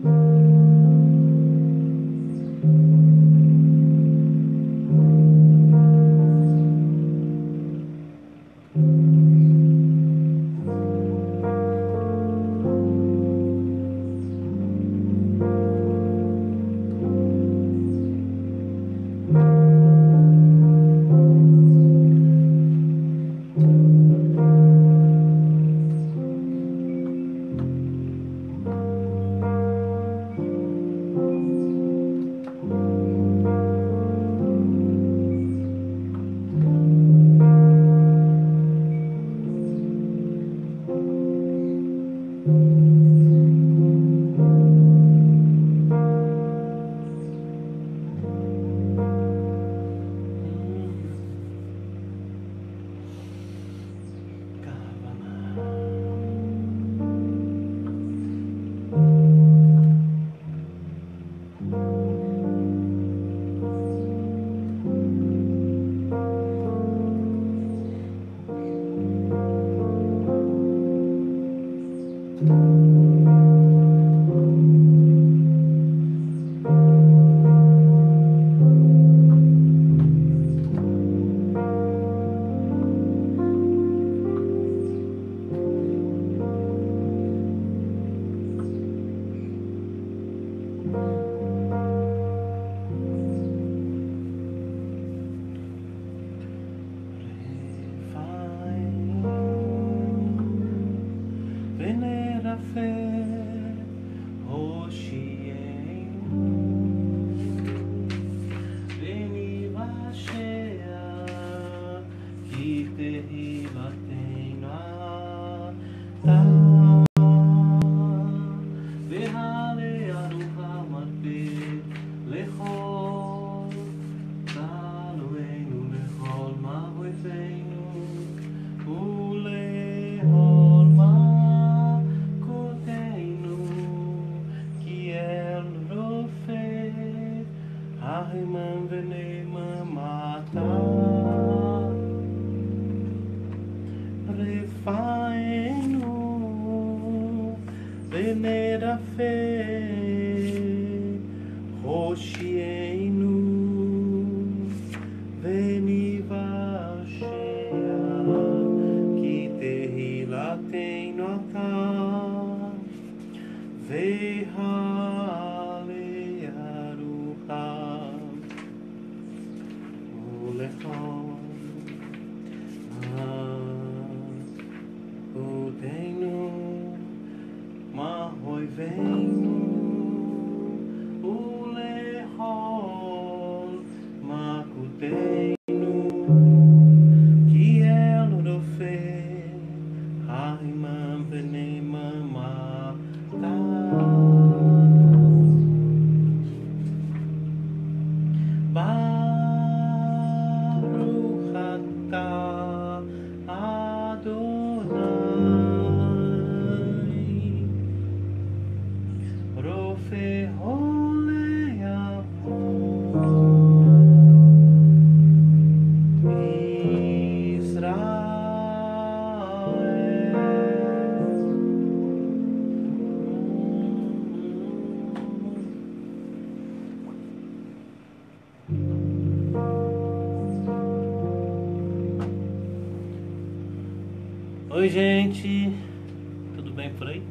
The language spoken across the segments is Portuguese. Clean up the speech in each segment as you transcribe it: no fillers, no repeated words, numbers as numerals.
Oi, gente, tudo bem por aí?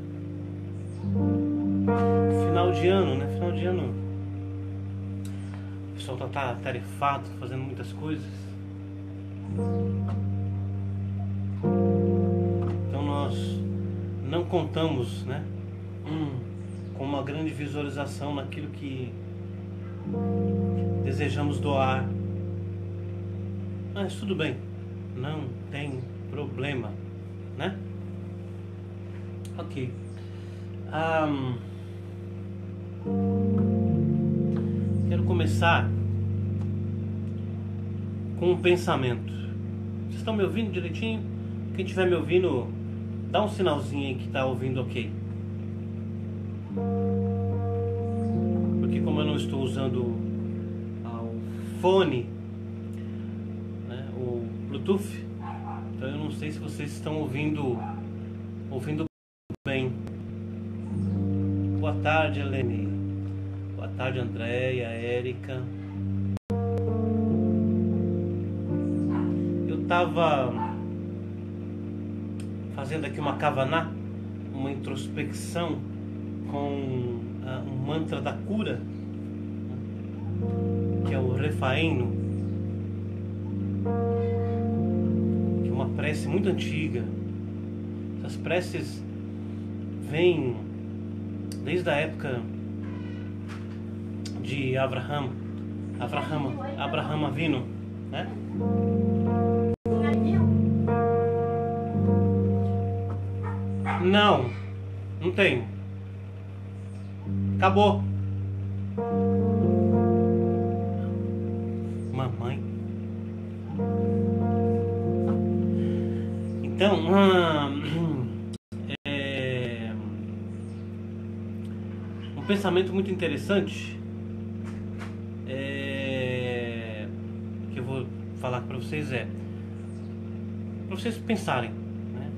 Final de ano, né? Final de ano, o pessoal tá atarefado, fazendo muitas coisas. Então nós não contamos, né, com uma grande visualização naquilo que desejamos doar. Mas tudo bem, não tem problema, né? Ok. Quero começar com um pensamento. Vocês estão me ouvindo direitinho? Quem estiver me ouvindo, dá um sinalzinho aí que está ouvindo ok. Porque como eu não estou usando o fone, né, o Bluetooth, então eu não sei se vocês estão ouvindo bem. Boa tarde, Helene. Boa tarde, Andréia, Érica. Eu estava fazendo aqui uma kavaná, uma introspecção com um mantra da cura, que é o Refaeno, que é uma prece muito antiga. Essas preces vêm desde a época de Abraham Avinu, né? Não tenho. Acabou. Mamãe. Então, um pensamento muito interessante que eu vou falar para vocês para vocês pensarem, né?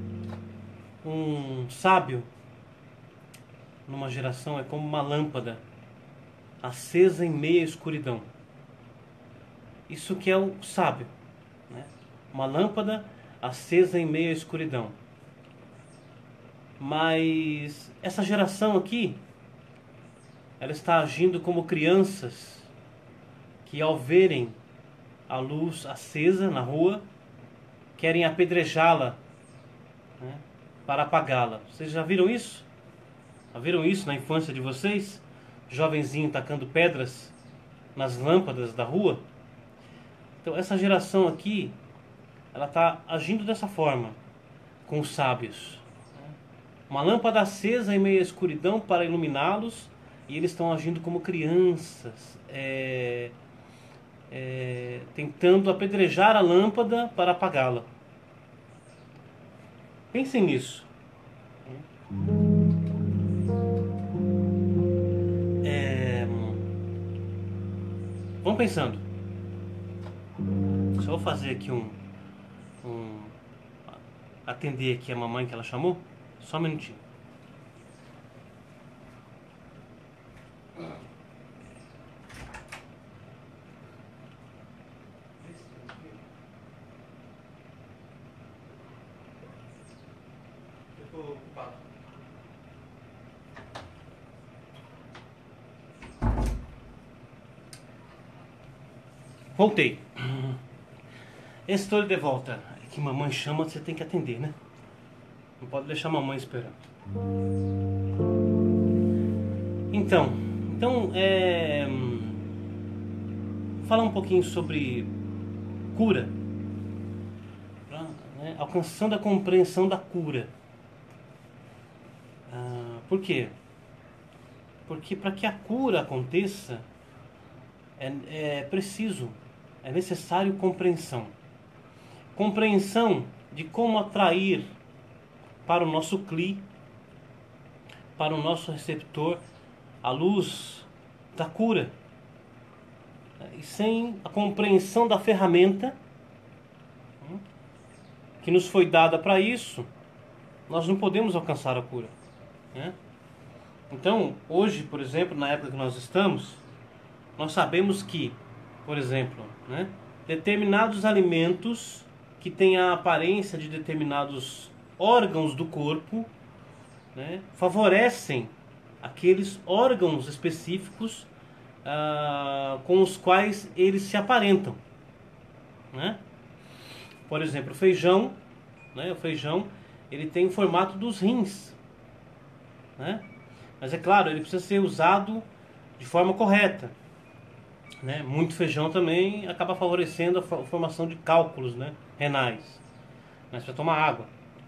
Um sábio numa geração é como uma lâmpada acesa em meia escuridão. Isso que é o sábio, né? Uma lâmpada acesa em meia escuridão. Mas essa geração aqui, ela está agindo como crianças que, ao verem a luz acesa na rua, querem apedrejá-la, né, para apagá-la. Vocês já viram isso? Já viram isso na infância de vocês? Jovenzinho tacando pedras nas lâmpadas da rua? Então essa geração aqui, ela está agindo dessa forma com os sábios. Uma lâmpada acesa em meio à escuridão para iluminá-los, e eles estão agindo como crianças, tentando apedrejar a lâmpada para apagá-la. Pensem nisso. Vão pensando. Só vou fazer aqui atender aqui a mamãe que ela chamou. Só um minutinho. Eu tô ocupado. Voltei. Estou de volta. É que mamãe chama, você tem que atender, né? Não pode deixar a mamãe esperando. Então, falar um pouquinho sobre cura, né? Alcançando a compreensão da cura. Por quê? Porque para que a cura aconteça é necessário compreensão. Compreensão de como atrair para o nosso cli, para o nosso receptor, a luz da cura. E sem a compreensão da ferramenta que nos foi dada para isso, nós não podemos alcançar a cura, né? Então, hoje, por exemplo, na época que nós estamos, nós sabemos que, por exemplo, né, determinados alimentos que têm a aparência de determinados órgãos do corpo, né, favorecem aqueles órgãos específicos com os quais eles se aparentam, né? Por exemplo, o feijão, né, ele tem o formato dos rins, né? Mas é claro, ele precisa ser usado de forma correta, né? Muito feijão também acaba favorecendo a formação de cálculos, né, renais, mas para tomar água.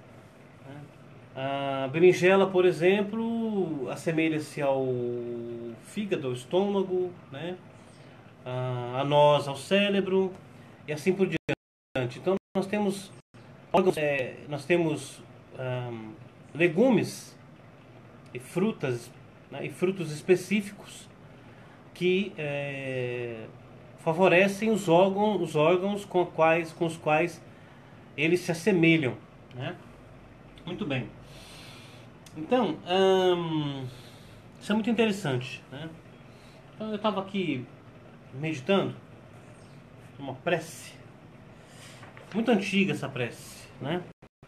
A berinjela, por exemplo, assemelha-se ao fígado, ao estômago, né? A noz ao cérebro e assim por diante. Então nós temos legumes e frutas, né, e frutos específicos que favorecem os órgãos com os quais eles se assemelham, né? Muito bem. Então, Isso é muito interessante, né? Então eu estava aqui meditando uma prece muito antiga, essa prece, né?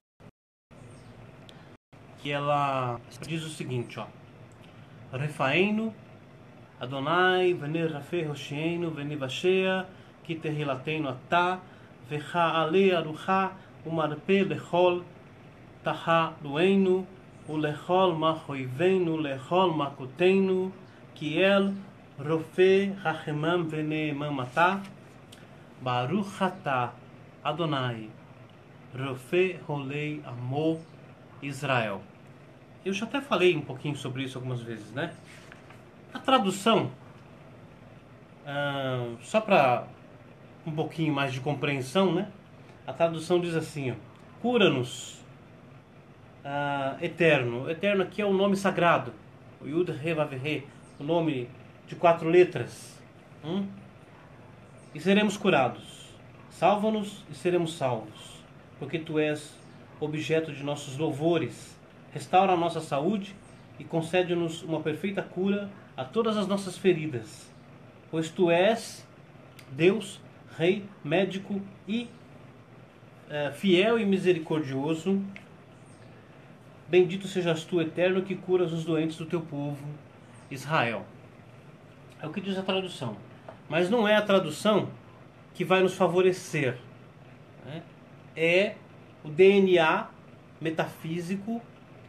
Que ela diz o seguinte, ó: Refaenu Adonai veni rafe hoshienu veni vashea ki tehilateinu atah vecha ale arucha umarpe lechol taha luenu ulechol machoivenu lechol makoteinu ki el rofe hachemam vene mamata baruch atah Adonai rofe holei amo Israel. Eu já até falei um pouquinho sobre isso algumas vezes, né? A tradução, só para um pouquinho mais de compreensão, né? A tradução diz assim, ó: cura-nos, eterno. Eterno aqui é o nome sagrado, o Yud He Vav He, o nome de 4 letras. E seremos curados. Salva-nos e seremos salvos, porque Tu és objeto de nossos louvores. Restaura a nossa saúde e concede-nos uma perfeita cura a todas as nossas feridas, pois Tu és Deus, Rei, médico e fiel e misericordioso. Bendito sejas Tu, eterno, que curas os doentes do Teu povo, Israel. É o que diz a tradução. Mas não é a tradução que vai nos favorecer, né? É o DNA metafísico,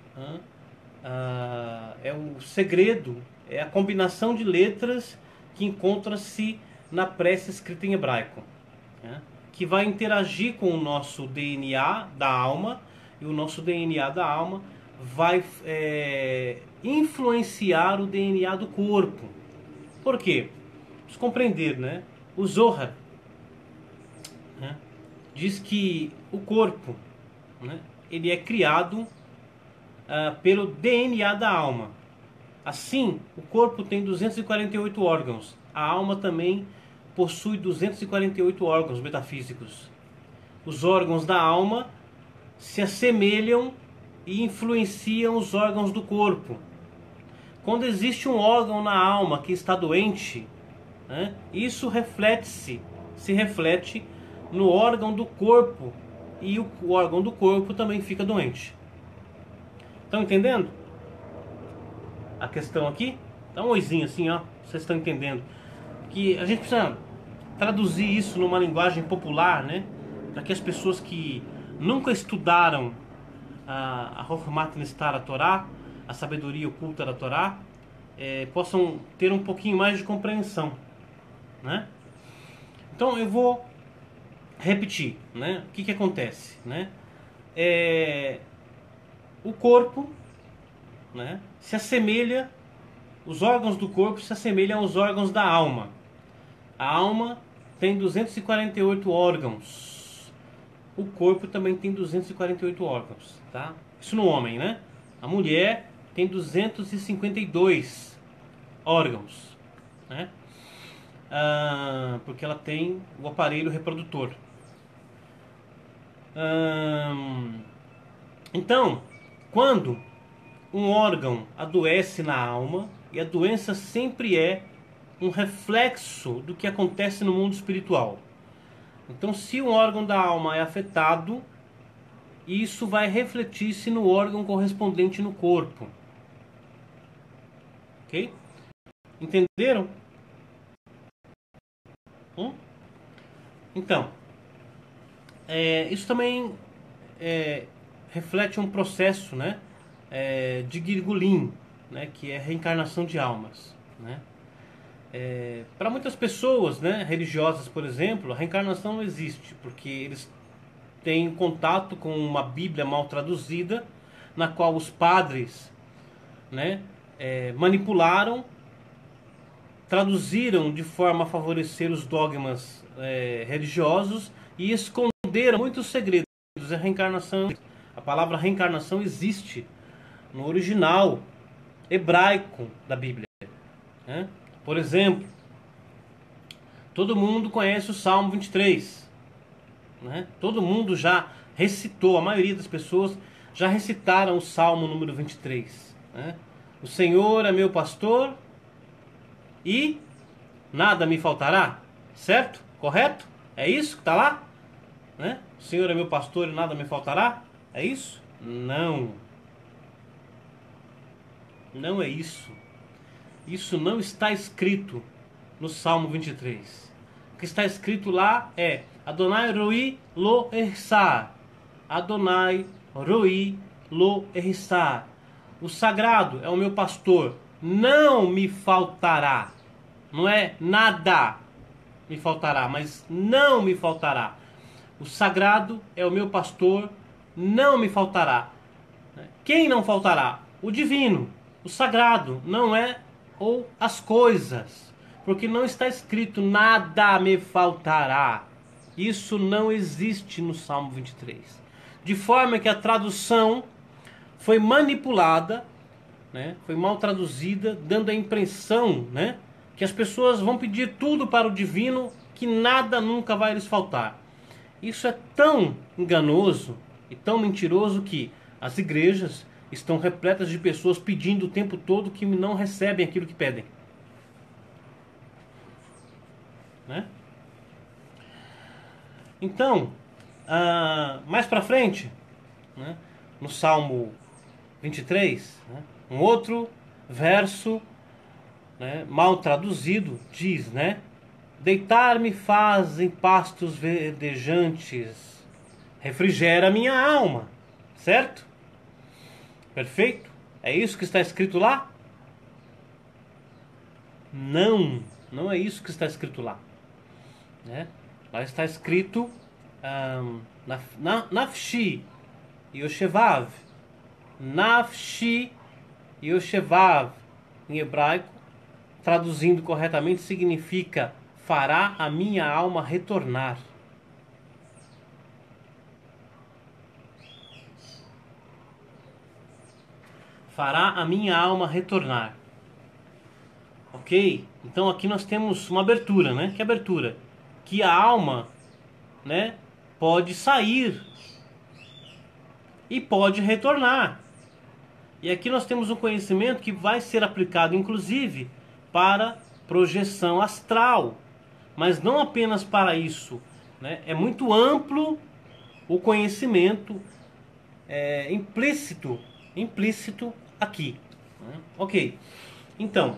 é o segredo, é a combinação de letras que encontra-se na prece escrita em hebraico, né? Que vai interagir com o nosso DNA da alma, e o nosso DNA da alma vai influenciar o DNA do corpo. Por quê? Vamos compreender, né? O Zohar, né, diz que o corpo, né, ele é criado pelo DNA da alma. Assim, o corpo tem 248 órgãos. A alma também possui 248 órgãos metafísicos. Os órgãos da alma se assemelham e influenciam os órgãos do corpo. Quando existe um órgão na alma que está doente, né, isso se reflete no órgão do corpo, e o órgão do corpo também fica doente. Estão entendendo a questão aqui? Dá um oizinho assim, ó. Vocês estão entendendo que a gente precisa traduzir isso numa linguagem popular, né? Para que as pessoas que nunca estudaram a Chokhmat Nestar, a Torá, a sabedoria oculta da Torá, possam ter um pouquinho mais de compreensão, né? Então eu vou repetir, né? O que acontece, né? O corpo, né, se assemelha, os órgãos do corpo se assemelham aos órgãos da alma. A alma tem 248 órgãos. O corpo também tem 248 órgãos, tá? Isso no homem, né? A mulher tem 252 órgãos, né? Porque ela tem o aparelho reprodutor. Então, quando um órgão adoece na alma, e a doença sempre é um reflexo do que acontece no mundo espiritual. Então, se um órgão da alma é afetado, isso vai refletir-se no órgão correspondente no corpo. Ok? Entenderam? Então, isso também reflete um processo, né, de Gilgulim, né, que é reencarnação de almas, né? Para muitas pessoas, né, religiosas, por exemplo, a reencarnação não existe, porque eles têm contato com uma Bíblia mal traduzida, na qual os padres, né, manipularam, traduziram de forma a favorecer os dogmas religiosos e esconderam muitos segredos. A reencarnação, a palavra reencarnação existe no original hebraico da Bíblia, né? Por exemplo, todo mundo conhece o Salmo 23, né? Todo mundo já recitou, a maioria das pessoas já recitaram o Salmo número 23, né? O Senhor é meu pastor e nada me faltará. Certo? Correto? É isso que está lá? Né? O Senhor é meu pastor e nada me faltará? É isso? Não. Não é isso. Isso não está escrito no Salmo 23. O que está escrito lá é Adonai roi lo erissar. Adonai roi lo erissar. O sagrado é o meu pastor, não me faltará. Não é nada me faltará, mas não me faltará. O sagrado é o meu pastor, não me faltará. Quem não faltará? O divino, o sagrado, não é ou as coisas. Porque não está escrito nada me faltará. Isso não existe no Salmo 23. De forma que a tradução foi manipulada, né? Foi mal traduzida, dando a impressão, né? Que as pessoas vão pedir tudo para o divino, que nada nunca vai lhes faltar. Isso é tão enganoso e tão mentiroso que as igrejas estão repletas de pessoas pedindo o tempo todo que não recebem aquilo que pedem. Né? Então, mais para frente, né, no Salmo 23, né, um outro verso, né, mal traduzido diz, né? Deitar-me faz em pastos verdejantes, refrigera minha alma, certo? Perfeito? É isso que está escrito lá? Não, não é isso que está escrito lá. Né? Lá está escrito Nafshi Yoshevav. Nafshi Yoshevav, em hebraico, traduzindo corretamente, significa fará a minha alma retornar. Fará a minha alma retornar. Ok? Então aqui nós temos uma abertura, né? Que abertura? Que a alma, né, pode sair e pode retornar. E aqui nós temos um conhecimento que vai ser aplicado inclusive para projeção astral, mas não apenas para isso, né? É muito amplo o conhecimento implícito aqui, né? Ok, então,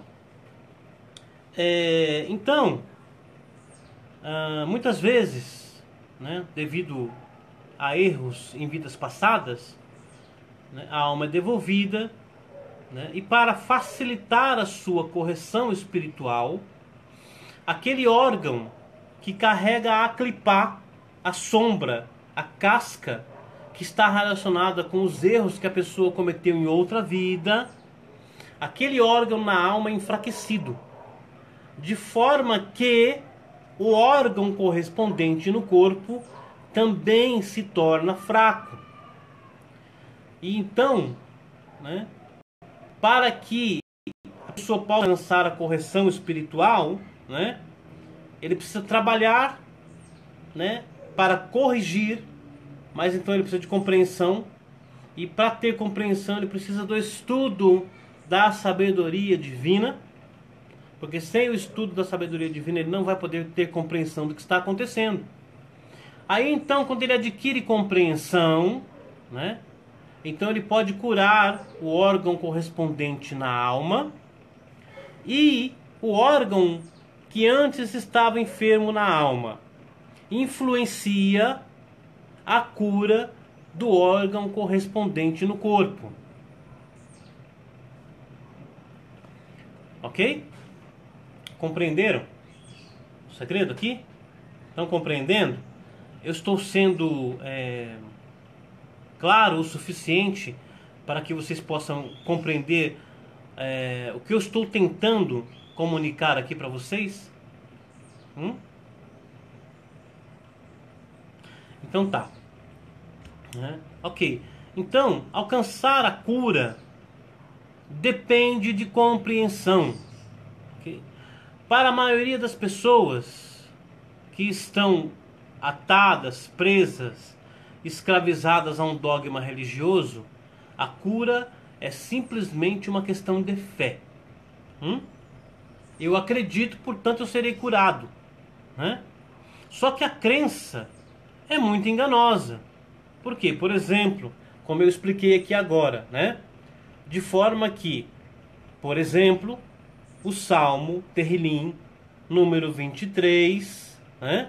muitas vezes, né, devido a erros em vidas passadas, né, a alma é devolvida, né, e para facilitar a sua correção espiritual, aquele órgão que carrega a clipá, a sombra, a casca, que está relacionada com os erros que a pessoa cometeu em outra vida, aquele órgão na alma é enfraquecido, de forma que o órgão correspondente no corpo também se torna fraco. E então, né, para que a pessoa possa alcançar a correção espiritual, né, ele precisa trabalhar, né, para corrigir, mas então ele precisa de compreensão, e para ter compreensão ele precisa do estudo da sabedoria divina, porque sem o estudo da sabedoria divina ele não vai poder ter compreensão do que está acontecendo. Aí então, quando ele adquire compreensão, né, então ele pode curar o órgão correspondente na alma, e o órgão que antes estava enfermo na alma influencia a cura do órgão correspondente no corpo. Ok? Compreenderam o segredo aqui? Estão compreendendo? Eu estou sendo claro o suficiente para que vocês possam compreender o que eu estou tentando comunicar aqui para vocês? Então tá. Ok. Então, alcançar a cura depende de compreensão. Okay? Para a maioria das pessoas que estão atadas, presas, escravizadas a um dogma religioso, a cura é simplesmente uma questão de fé. Eu acredito, portanto eu serei curado, né? Só que a crença é muito enganosa. Por quê? Por exemplo, como eu expliquei aqui agora, né? De forma que, por exemplo, o Salmo Terrilim, número 23, né?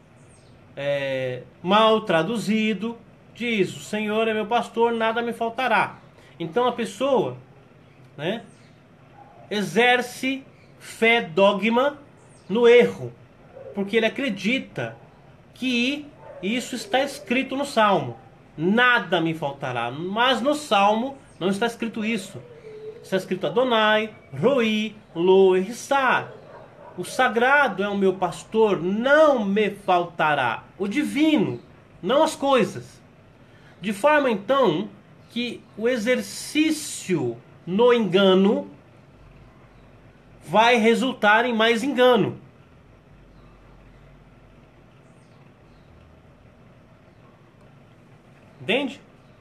Mal traduzido, diz: o Senhor é meu pastor, nada me faltará. Então a pessoa, né, exerce fé dogma no erro, porque ele acredita que isso está escrito no Salmo: nada me faltará. Mas no Salmo não está escrito isso. Está escrito: Adonai, Roi, Lo e Hissar. O sagrado é o meu pastor, não me faltará. O divino, não as coisas. De forma então que o exercício no engano vai resultar em mais engano. Entende?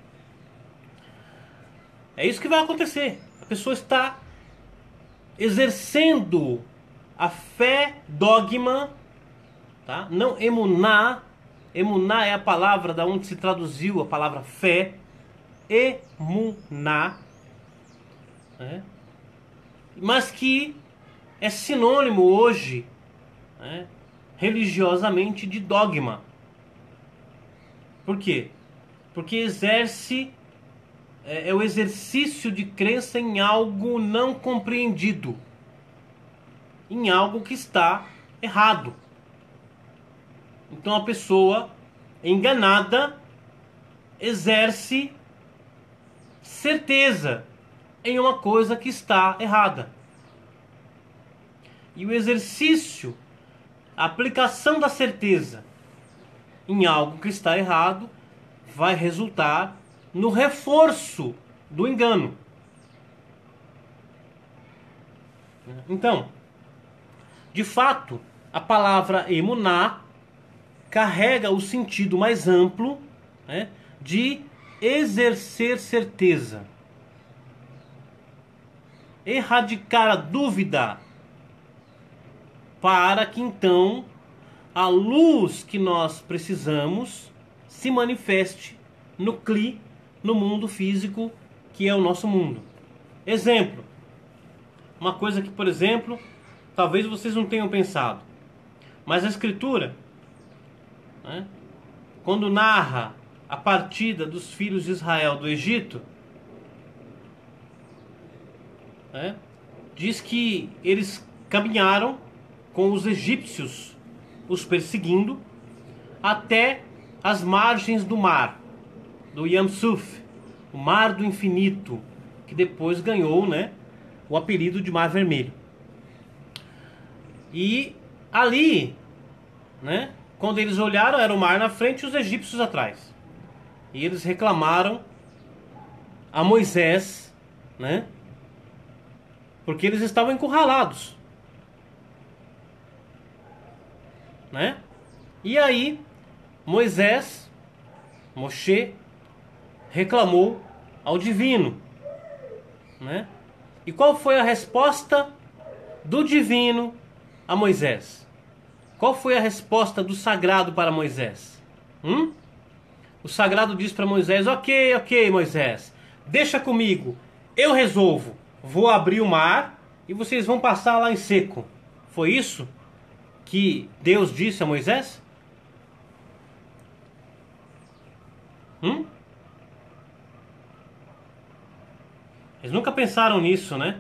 É isso que vai acontecer. A pessoa está exercendo a fé dogma, tá? Não emuná. Emuná é a palavra da onde se traduziu a palavra fé. Emuná, né? Mas que é sinônimo hoje, né, religiosamente, de dogma. Por quê? Porque exerce é o exercício de crença em algo não compreendido, em algo que está errado. Então a pessoa enganada exerce certeza em uma coisa que está errada. E o exercício, a aplicação da certeza em algo que está errado, vai resultar no reforço do engano. Então, de fato, a palavra emuná carrega o sentido mais amplo, né, de exercer certeza, erradicar a dúvida, para que então a luz que nós precisamos se manifeste no cli, no mundo físico que é o nosso mundo. Exemplo, uma coisa que, por exemplo, talvez vocês não tenham pensado, mas a Escritura, né, quando narra a partida dos filhos de Israel do Egito, né, diz que eles caminharam com os egípcios os perseguindo até as margens do mar, do Yam Suf, o mar do infinito, que depois ganhou, né, o apelido de Mar Vermelho. E ali, né, quando eles olharam, era o mar na frente e os egípcios atrás. E eles reclamaram a Moisés, né, porque eles estavam encurralados, né? E aí Moisés, Moshe, reclamou ao divino, né? E qual foi a resposta do divino a Moisés? Qual foi a resposta do sagrado para Moisés? O sagrado diz para Moisés: ok, Moisés, deixa comigo, eu resolvo. Vou abrir o mar e vocês vão passar lá em seco. Foi isso que Deus disse a Moisés? Eles nunca pensaram nisso, né?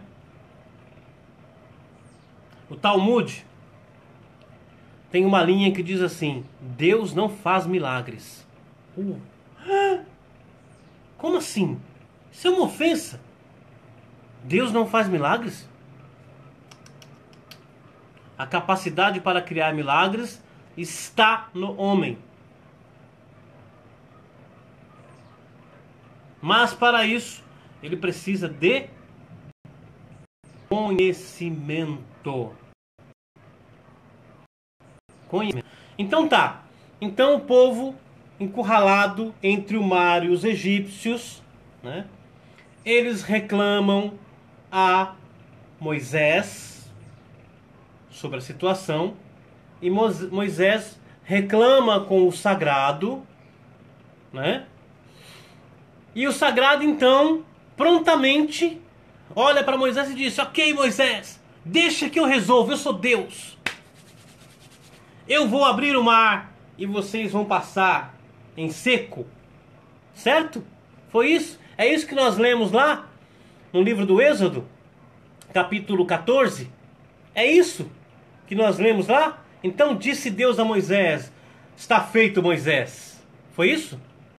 O Talmud tem uma linha que diz assim: Deus não faz milagres. Como assim? Isso é uma ofensa. Deus não faz milagres? A capacidade para criar milagres está no homem. Mas para isso, ele precisa de conhecimento. Então tá. Então o povo encurralado entre o mar e os egípcios, né, eles reclamam a Moisés sobre a situação, e Moisés reclama com o sagrado, né? E o sagrado então prontamente olha para Moisés e diz: ok, Moisés, deixa que eu resolvo, eu sou Deus. Eu vou abrir o mar e vocês vão passar em seco. Certo? Foi isso? É isso que nós lemos lá no livro do Êxodo, capítulo 14. É isso que nós lemos lá? Então disse Deus a Moisés: está feito, Moisés. Foi isso?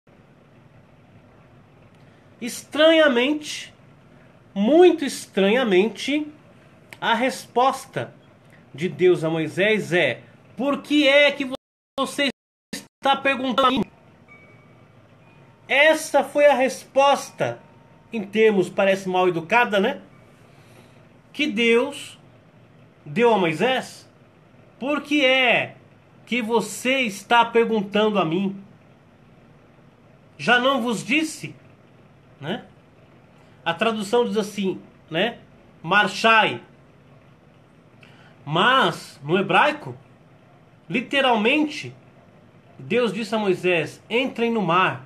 Estranhamente, muito estranhamente, a resposta de Deus a Moisés é: por que é que você está perguntando a mim? Essa foi a resposta, em termos parece mal educada, né? Que Deus deu a Moisés. Por que é que você está perguntando a mim? Já não vos disse, né? A tradução diz assim, né? Marchai. Mas no hebraico, literalmente, Deus disse a Moisés: entrem no mar.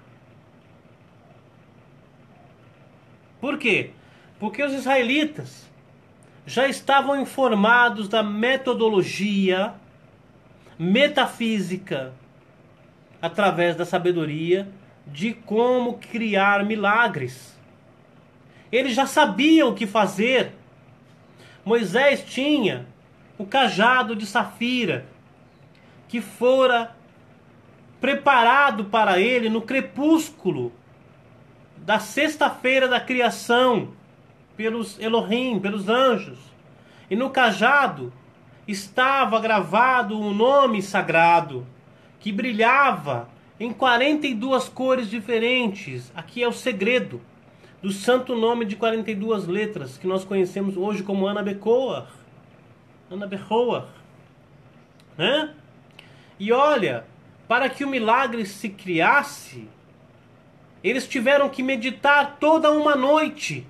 Por quê? Porque os israelitas já estavam informados da metodologia metafísica, através da sabedoria, de como criar milagres. Eles já sabiam o que fazer. Moisés tinha o cajado de safira, que fora preparado para ele no crepúsculo da sexta-feira da criação, pelos Elohim, pelos anjos. E no cajado estava gravado um nome sagrado, que brilhava em 42 cores diferentes. Aqui é o segredo do santo nome de 42 letras, que nós conhecemos hoje como Anabecoa. Anabecoa, né? E olha, para que o milagre se criasse, eles tiveram que meditar toda uma noite.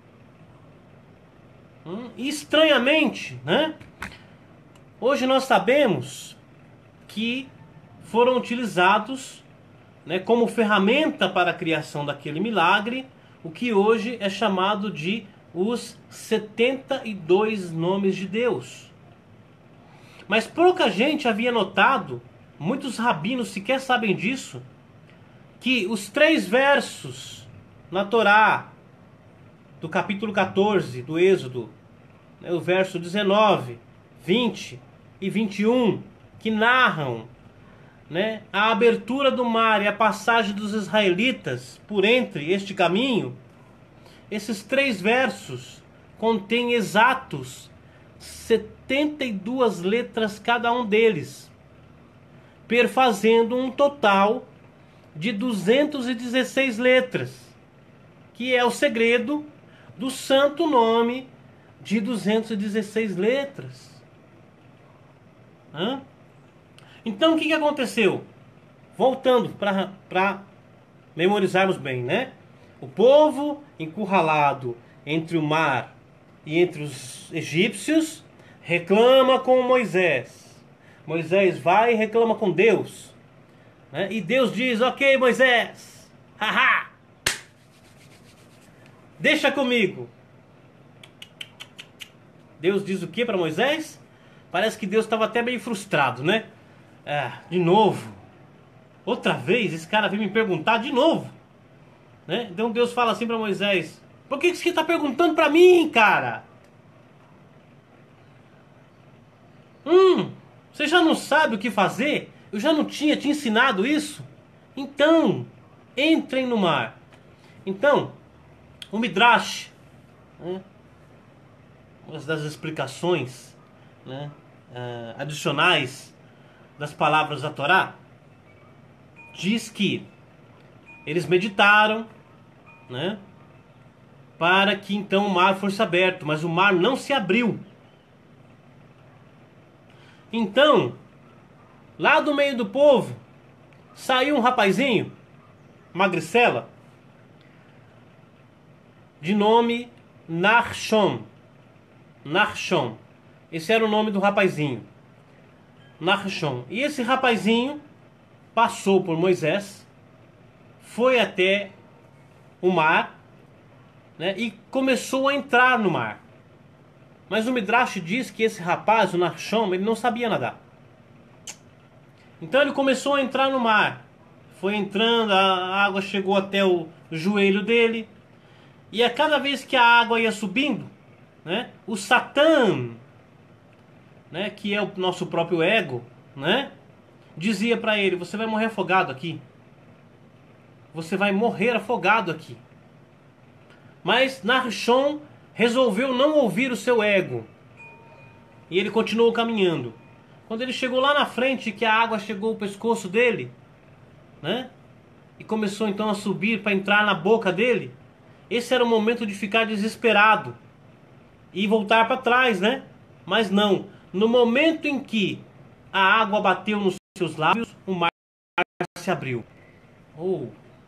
E estranhamente, né? Hoje nós sabemos que foram utilizados, né, como ferramenta para a criação daquele milagre, o que hoje é chamado de os 72 nomes de Deus. Mas pouca gente havia notado, muitos rabinos sequer sabem disso, que os 3 versos na Torá, do capítulo 14 do Êxodo, né, o verso 19, 20 e 21, que narram, né, a abertura do mar e a passagem dos israelitas por entre este caminho, esses 3 versos contêm exatos 72 letras cada um deles, perfazendo um total de 216 letras, que é o segredo do santo nome de 216 letras. Então o que aconteceu? Voltando para memorizarmos bem, né? O povo encurralado entre o mar e entre os egípcios reclama com Moisés. Moisés vai e reclama com Deus, né? E Deus diz: ok, Moisés, haha, deixa comigo. Deus diz o que para Moisés? Parece que Deus estava até meio frustrado, né? De novo, outra vez esse cara veio me perguntar de novo, né? Então Deus fala assim para Moisés: por que você está perguntando para mim, cara? Você já não sabe o que fazer? Eu já não tinha te ensinado isso? Então, entrem no mar. Então, o Midrash, né, uma das explicações, né, adicionais das palavras da Torá, diz que eles meditaram, né, para que então o mar fosse aberto, mas o mar não se abriu. Então, lá do meio do povo, saiu um rapazinho, magricela, de nome Nachshon. Nachshon. Esse era o nome do rapazinho. Nachshon. E esse rapazinho passou por Moisés, foi até o mar, né, e começou a entrar no mar. Mas o Midrash diz que esse rapaz, o Nachshon, ele não sabia nadar. Então ele começou a entrar no mar. Foi entrando, a água chegou até o joelho dele. E a cada vez que a água ia subindo, né, o Satã, né, que é o nosso próprio ego, né, dizia para ele: você vai morrer afogado aqui. Você vai morrer afogado aqui. Mas Nachshon resolveu não ouvir o seu ego. E ele continuou caminhando. Quando ele chegou lá na frente, que a água chegou ao pescoço dele, né, e começou então a subir para entrar na boca dele, esse era o momento de ficar desesperado e voltar para trás, né? Mas não. No momento em que a água bateu nos seus lábios, o mar se abriu. Oh.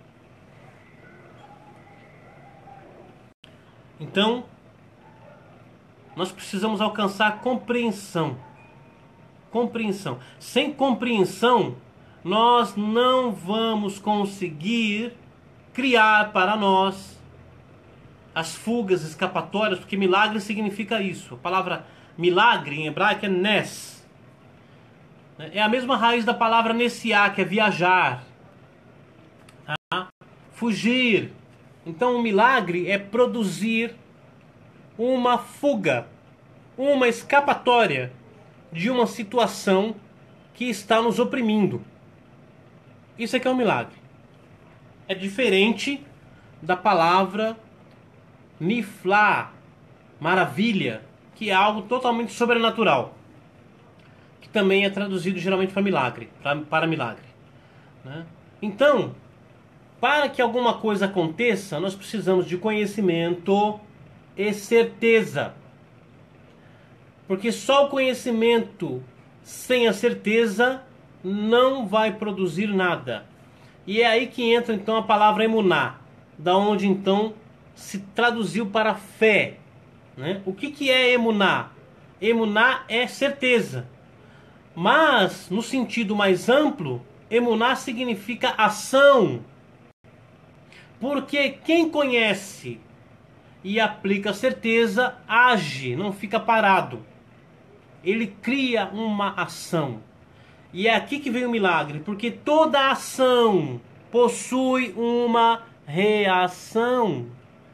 Então, nós precisamos alcançar compreensão. Compreensão. Sem compreensão, nós não vamos conseguir criar para nós as fugas escapatórias, porque milagre significa isso. A palavra milagre em hebraico é nes. É a mesma raiz da palavra nesiá, que é viajar, tá? Fugir. Então o milagre é produzir uma fuga, uma escapatória de uma situação que está nos oprimindo. Isso é que é um milagre. É diferente da palavra niflá, maravilha, que é algo totalmente sobrenatural, que também é traduzido geralmente para milagre, para milagre, né? Então, para que alguma coisa aconteça, nós precisamos de conhecimento e certeza. Porque só o conhecimento sem a certeza não vai produzir nada. E é aí que entra então a palavra emuná, da onde então se traduziu para fé, né? O que é emuná? Emuná é certeza. Mas, no sentido mais amplo, emuná significa ação. Porque quem conhece e aplica certeza, age, não fica parado. Ele cria uma ação. E é aqui que vem o milagre, porque toda ação possui uma reação.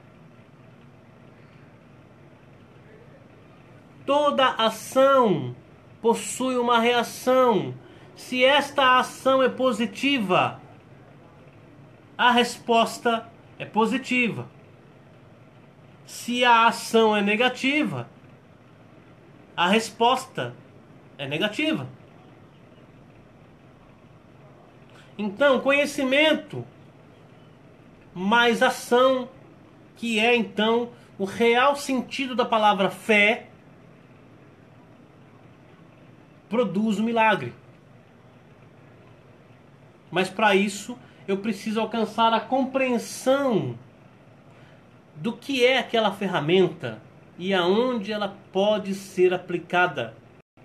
Toda ação possui uma reação. Se esta ação é positiva, a resposta é positiva. Se a ação é negativa, a resposta é negativa. Então, conhecimento mais ação, que é então o real sentido da palavra fé, produz o milagre. Mas para isso eu preciso alcançar a compreensão do que é aquela ferramenta e aonde ela pode ser aplicada.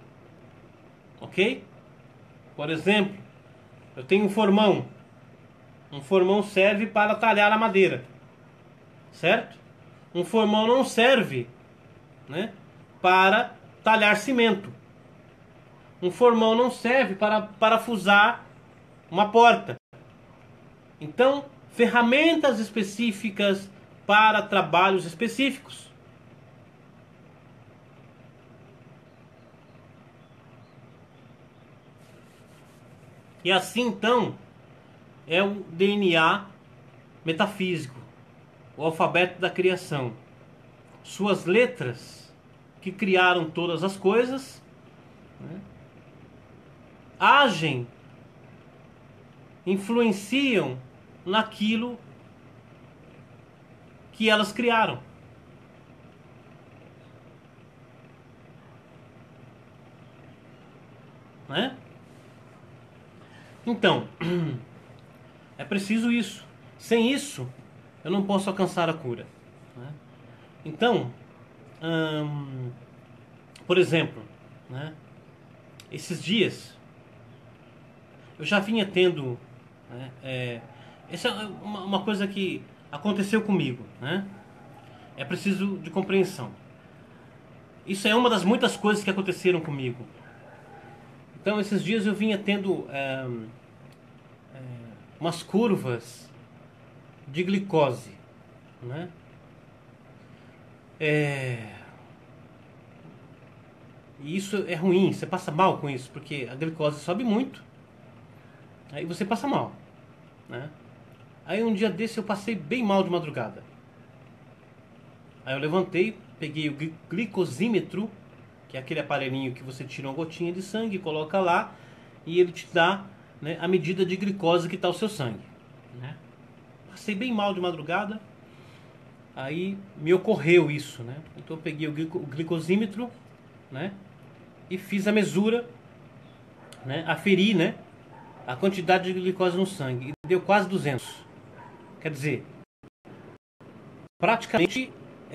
Ok? Por exemplo, eu tenho um formão. Um formão serve para talhar a madeira, certo? Um formão não serve, né, para talhar cimento. Um formão não serve para parafusar uma porta. Então, ferramentas específicas para trabalhos específicos. E assim, então, é o DNA metafísico, o alfabeto da criação. Suas letras, que criaram todas as coisas, né, agem, influenciam naquilo que elas criaram. Né? Então, é preciso isso. Sem isso, eu não posso alcançar a cura. né? Então, por exemplo, né, esses dias eu já vinha tendo, né, essa é uma coisa que aconteceu comigo, né? É preciso de compreensão. Isso é uma das muitas coisas que aconteceram comigo. Então, esses dias eu vinha tendo umas curvas de glicose, né? E isso é ruim, você passa mal com isso, porque a glicose sobe muito, aí você passa mal, né? Aí um dia desse eu passei bem mal de madrugada. Aí eu levantei, peguei o glicosímetro, que é aquele aparelhinho que você tira uma gotinha de sangue, coloca lá e ele te dá, né, a medida de glicose que está o seu sangue, né? Passei bem mal de madrugada, aí me ocorreu isso, né? Então eu peguei o glicosímetro, né, e fiz a mesura, né, aferi, né, a quantidade de glicose no sangue e deu quase 200. Quer dizer, praticamente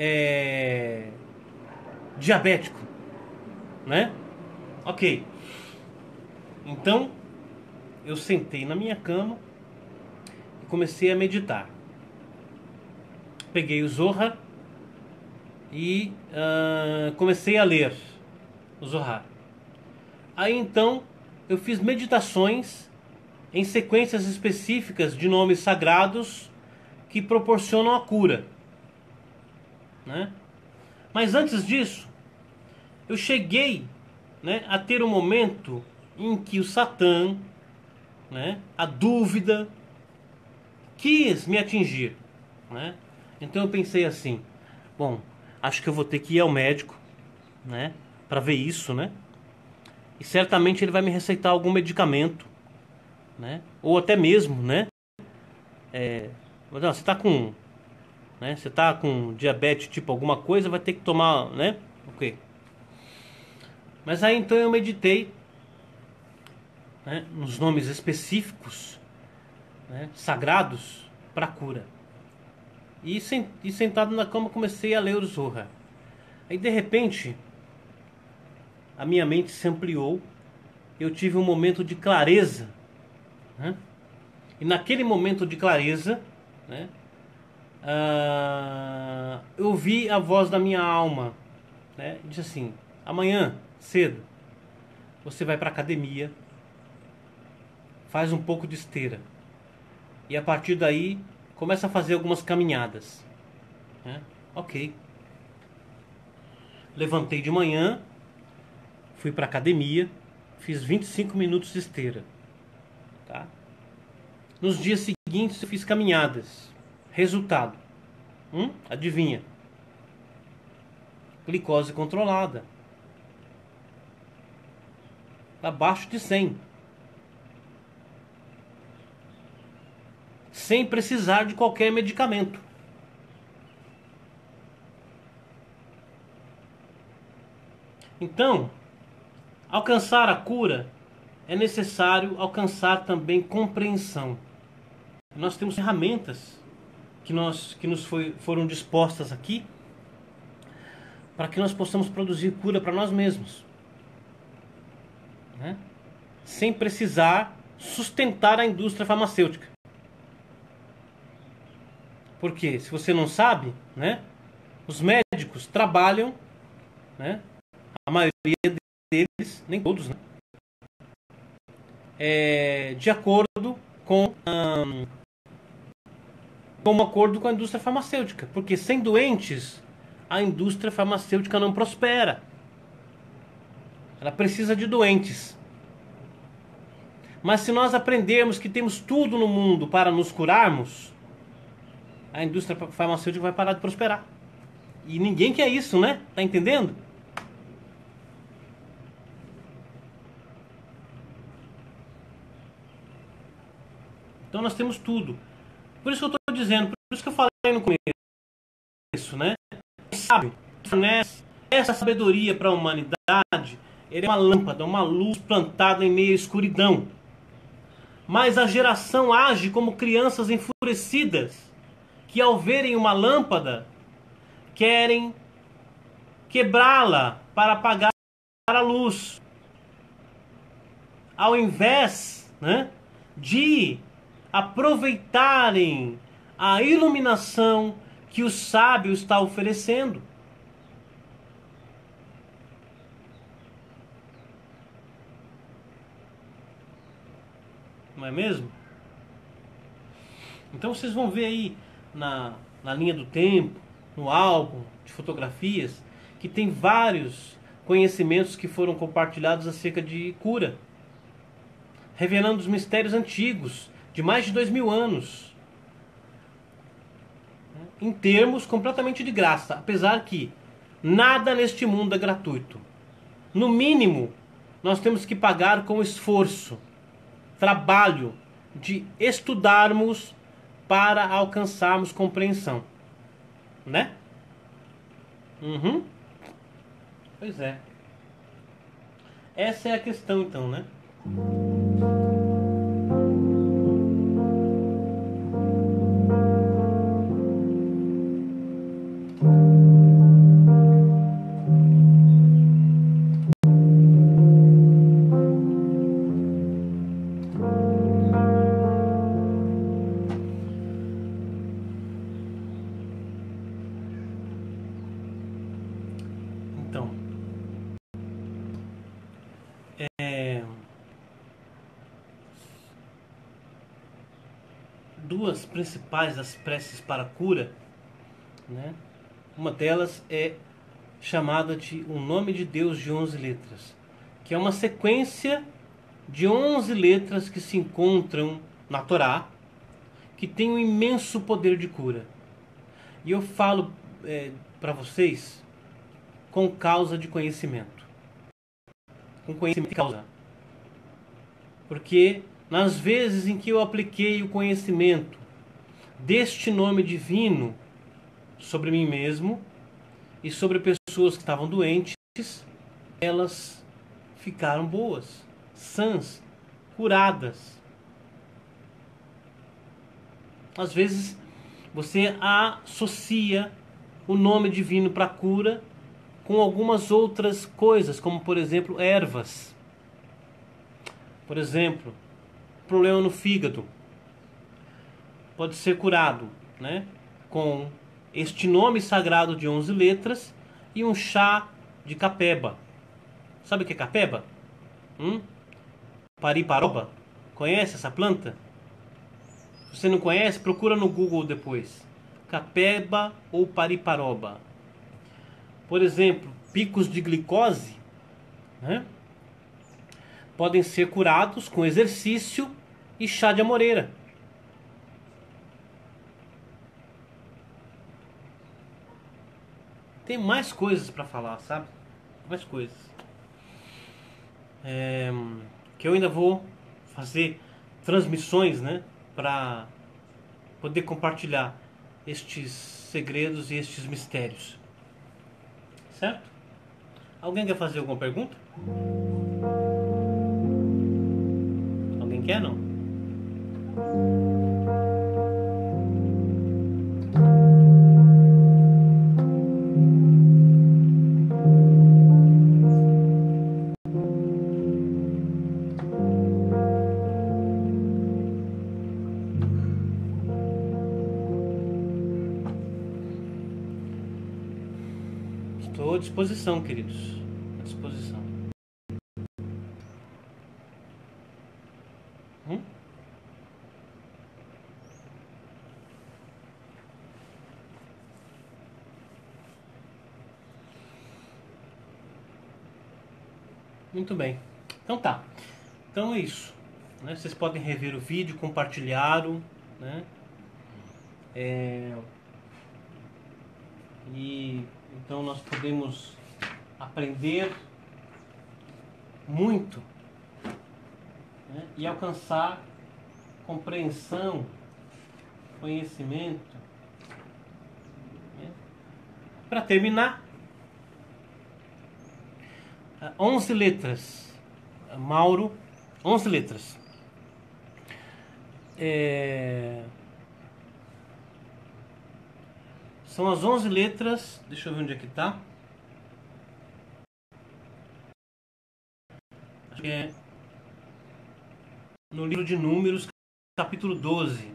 diabético, né? Ok. Então eu sentei na minha cama e comecei a meditar. Peguei o Zohar e comecei a ler o Zohar. Aí então eu fiz meditações em sequências específicas de nomes sagrados que proporcionam a cura, né? Mas antes disso, eu cheguei, né, a ter um momento em que o Satã, né, a dúvida, quis me atingir, né? Então eu pensei assim: bom, acho que eu vou ter que ir ao médico, né, para ver isso, né? E certamente ele vai me receitar algum medicamento, né? Ou até mesmo, né? Não, você tá com, né? Você tá com diabetes tipo alguma coisa, vai ter que tomar, né? Ok. Mas aí então eu meditei, né, nos nomes específicos, né, sagrados para cura. E sentado na cama comecei a ler o Zohar. Aí de repente a minha mente se ampliou. Eu tive um momento de clareza, né? E naquele momento de clareza, né, eu ouvi a voz da minha alma, né? Disse assim: amanhã cedo você vai para academia, faz um pouco de esteira e a partir daí começa a fazer algumas caminhadas, né? Ok. Levantei de manhã, fui para academia, fiz 25 minutos de esteira, tá? Nos dias seguintes eu fiz caminhadas. Resultado, adivinha? Glicose controlada, abaixo de 100, sem precisar de qualquer medicamento. Então, alcançar a cura é necessário alcançar também compreensão. Nós temos ferramentas que nos foram dispostas aqui para que nós possamos produzir cura para nós mesmos, né? Sem precisar sustentar a indústria farmacêutica. Porque, se você não sabe, né, os médicos trabalham, né, a maioria deles, nem todos, né, de acordo com um acordo com a indústria farmacêutica. Porque sem doentes, a indústria farmacêutica não prospera. Ela precisa de doentes. Mas se nós aprendermos que temos tudo no mundo para nos curarmos, a indústria farmacêutica vai parar de prosperar. E ninguém quer isso, né? Tá entendendo? Então nós temos tudo. Por isso que eu estou dizendo, por isso que eu falei no começo, né? Sábio, fornece essa sabedoria para a humanidade. Ele é uma lâmpada, uma luz plantada em meio à escuridão. Mas a geração age como crianças enfurecidas, que ao verem uma lâmpada, querem quebrá-la para apagar a luz, ao invés, né, de aproveitarem a iluminação que o sábio está oferecendo. Não é mesmo? Então vocês vão ver aí na linha do tempo, no álbum de fotografias, que tem vários conhecimentos que foram compartilhados acerca de cura, revelando os mistérios antigos, de mais de 2000 anos, em termos completamente de graça, apesar que nada neste mundo é gratuito. No mínimo, nós temos que pagar com esforço, trabalho de estudarmos para alcançarmos compreensão, né? Uhum. Pois é. Essa é a questão então, né? Então, duas principais das preces para a cura, né? Uma delas é chamada de O Nome de Deus de 11 letras, que é uma sequência de 11 letras que se encontram na Torá, que tem um imenso poder de cura. E eu falo para vocês com causa de conhecimento. Com conhecimento de causa. Porque nas vezes em que eu apliquei o conhecimento deste nome divino sobre mim mesmo e sobre pessoas que estavam doentes, elas ficaram boas, sãs, curadas. Às vezes você associa o nome divino para cura com algumas outras coisas, como por exemplo ervas. Por exemplo, problema no fígado pode ser curado, né, com este nome sagrado de 11 letras e um chá de capeba. Sabe o que é capeba? Pariparoba. Conhece essa planta? Se você não conhece, procura no Google depois. Capeba ou pariparoba. Por exemplo, picos de glicose, né, podem ser curados com exercício e chá de amoreira. Tem mais coisas para falar, sabe? Mais coisas. Que eu ainda vou fazer transmissões, né, para poder compartilhar estes segredos e estes mistérios. Certo? Alguém quer fazer alguma pergunta? Alguém quer, não? Estou à disposição, queridos. À disposição. Muito bem. Então tá. Então é isso, né? Vocês podem rever o vídeo, compartilhar-o, né? E então nós podemos aprender muito, né, e alcançar compreensão, conhecimento, né? Para terminar, 11 letras, Mauro, 11 letras. São as 11 letras. Deixa eu ver onde é que tá. Acho que é no livro de Números, capítulo 12.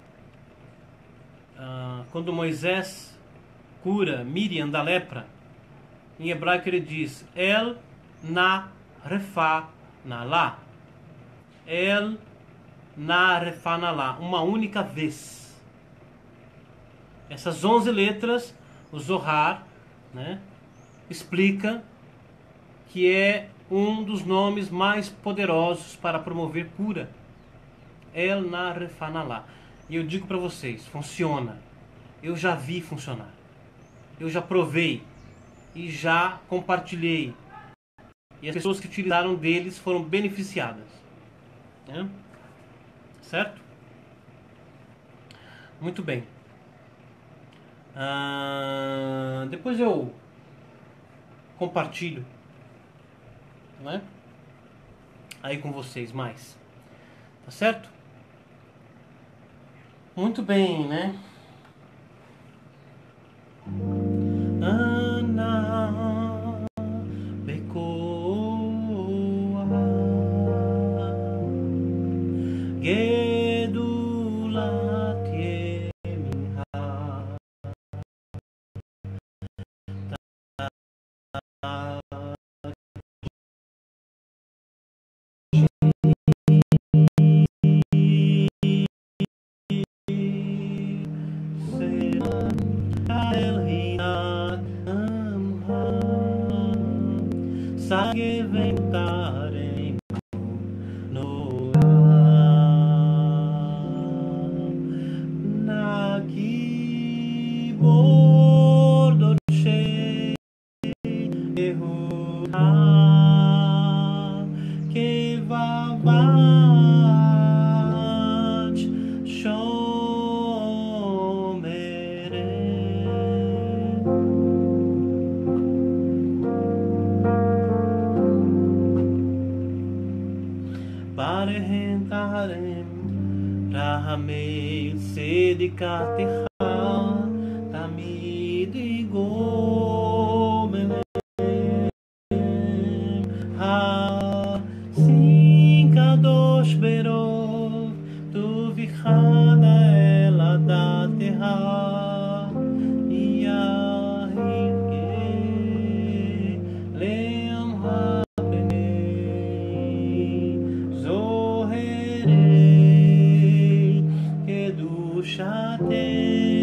Quando Moisés cura Miriam da lepra, em hebraico ele diz El na refa na lá. El na refa na lá. Uma única vez. Essas 11 letras, o Zohar, né, explica que é um dos nomes mais poderosos para promover cura. El na refa na lá. E eu digo para vocês, funciona. Eu já vi funcionar. Eu já provei e já compartilhei. E as pessoas que utilizaram deles foram beneficiadas. Né? Certo? Muito bem. Depois eu compartilho, né, aí com vocês mais. Tá certo? Muito bem, né? Ana Bekoa Gedulat Yeminha Sageventarem na que bordo cheio que vavat shomere Parehentarem Rahamei Sedikatecha Tamid Gomenem Ha Sinkadosh Berov Tu Vichana Eladateha Yahirge Leam Zoherei Kedushate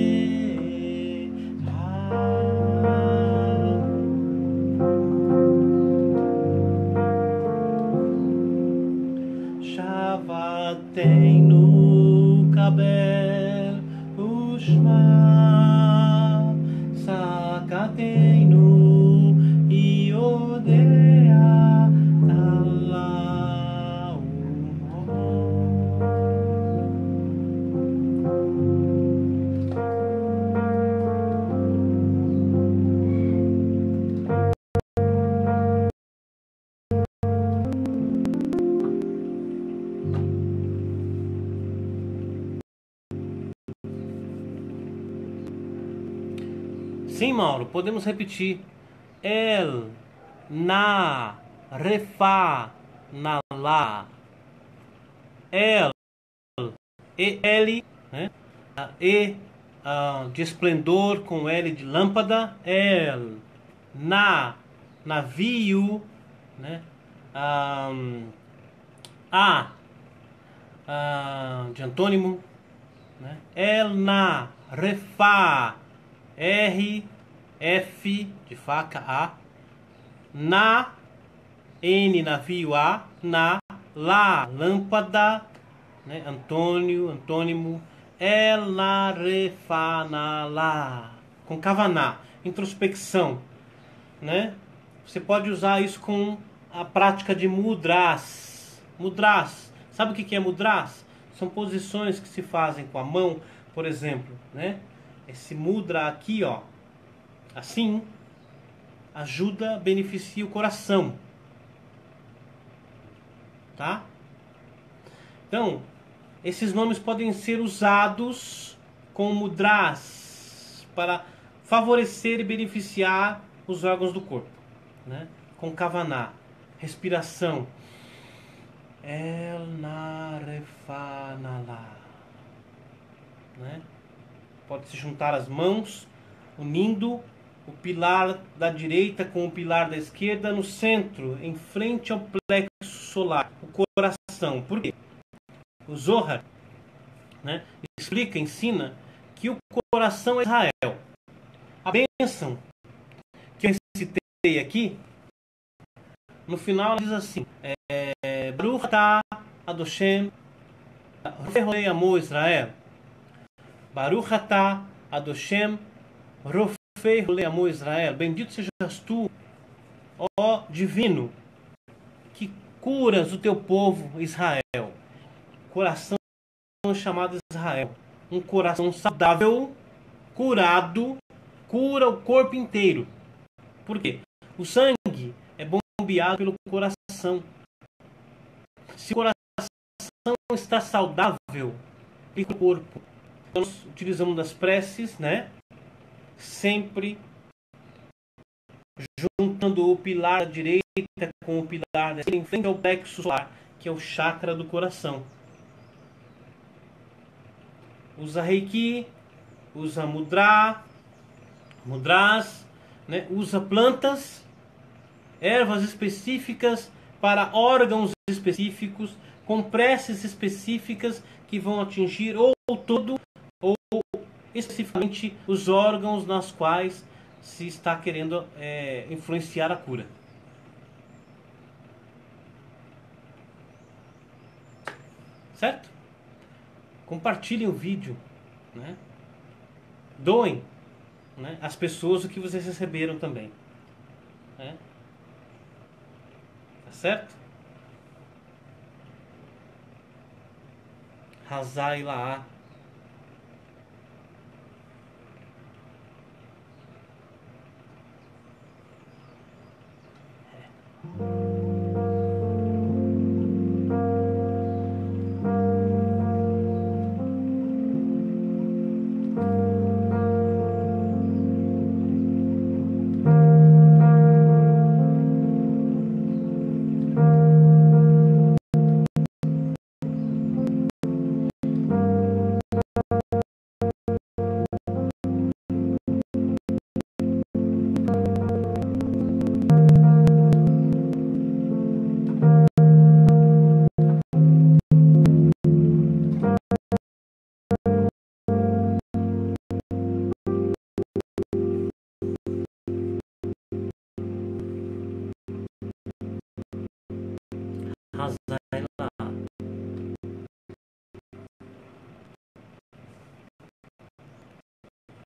Shavateinu Kabel Ushma Sakateinu Iodea Talau Sim, Mauro, podemos repetir. El, na, refa, na, lá. El, E-L, né? E de esplendor com L de lâmpada. El, na, navio, né? A, de antônimo, né? El, na, refa, R, F de faca, A, na, N, navio, A, na, lá, lâmpada, né? Antônio, antônimo, El, na, re, fa, na, lá, com kavaná, introspecção, né? Você pode usar isso com a prática de mudras. Mudras, sabe o que é mudras? São posições que se fazem com a mão, por exemplo, né? Esse mudra aqui, ó, assim, ajuda, beneficia o coração, tá? Então, esses nomes podem ser usados como mudras para favorecer e beneficiar os órgãos do corpo, né? Com kavaná, respiração. El narefanalá, né? Pode-se juntar as mãos, unindo o pilar da direita com o pilar da esquerda no centro, em frente ao plexo solar, o coração. Por quê? O Zohar, né, explica, ensina que o coração é Israel. A bênção que eu citei aqui, no final diz assim: Baruch atah Adoshem Rofei Amo Israel. Baruch atah Adoshem Rofei Amo Israel. Bendito sejas tu, ó divino, que curas o teu povo Israel. Coração chamado Israel. Um coração saudável, curado, cura o corpo inteiro. Por quê? O sangue é bombeado pelo coração. Se o coração está saudável, fica o corpo. Nós utilizamos das preces, né? Sempre juntando o pilar da direita com o pilar da esquerda em frente ao plexo solar, que é o chakra do coração. Usa Reiki, usa mudras, né? Usa plantas, ervas específicas para órgãos específicos, com preces específicas que vão atingir ou todo ou especificamente os órgãos nas quais se está querendo influenciar a cura. Certo? Compartilhem o vídeo, né? Doem, né, às pessoas o que vocês receberam também, né? Tá certo? Hazai Laá.